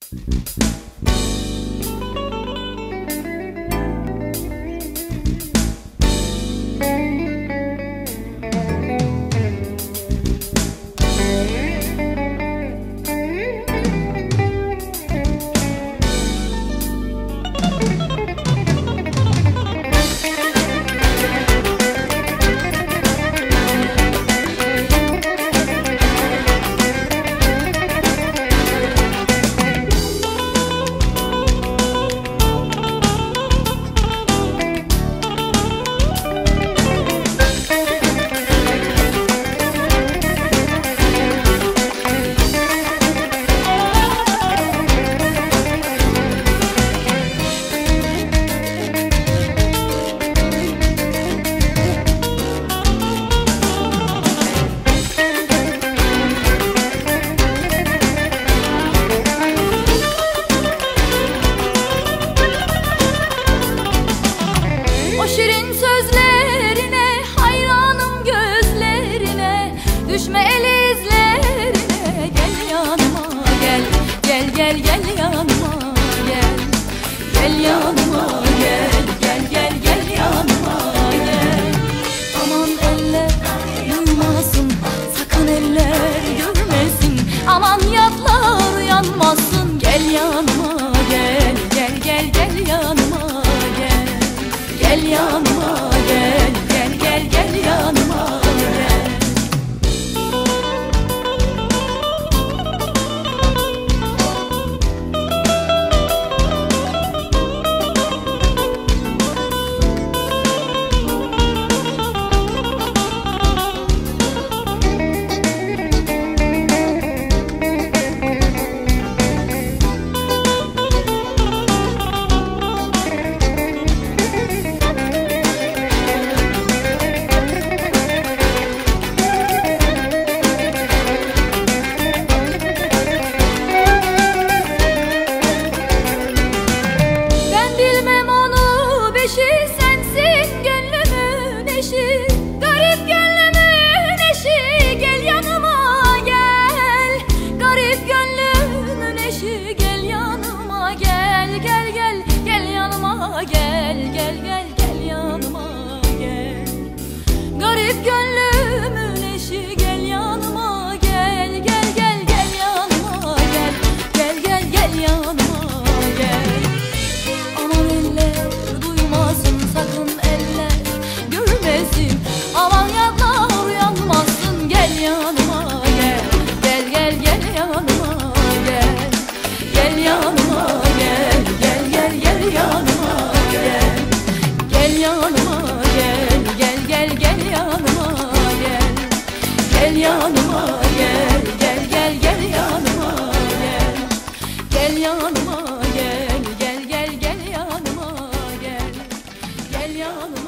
Şirin sözlerine hayranım, gözlerine düşme el izlerine. Gel yanıma gel, gel gel gel yanıma gel, gel yanıma gel, gel gel gel yanıma gel. Aman eller duymasın, sakın eller görmesin, aman yatlar uyanmasın. Gel yanıma gel, gel gel gel yanıma gel. Gel yanıma gel, gel gel gel yanıma gel. Sensin gönlümün eşi, garip gönlümün eşi. Gel yanıma gel, garip gönlümün eşi. Gel yanıma gel, gel gel gel yanıma gel, gel gel gel yanıma gel. Garip gönlümün eşi, gel yanıma gel, gel gel gel yanıma gel, gel gel gel yanıma gel. Aman eller duymasın, sakın eller görmesin, aman yatlar uyanmasın. Gel yanıma gel, gel gel gel yanıma gel, gel yanıma gel, gel gel gel yanıma gel. Gel yanıma gel, gel gel gel yanıma gel, gel yanıma gel, gel gel gel yanıma gel. Gel yanıma gel, gel gel gel yanıma gel, gel yanıma.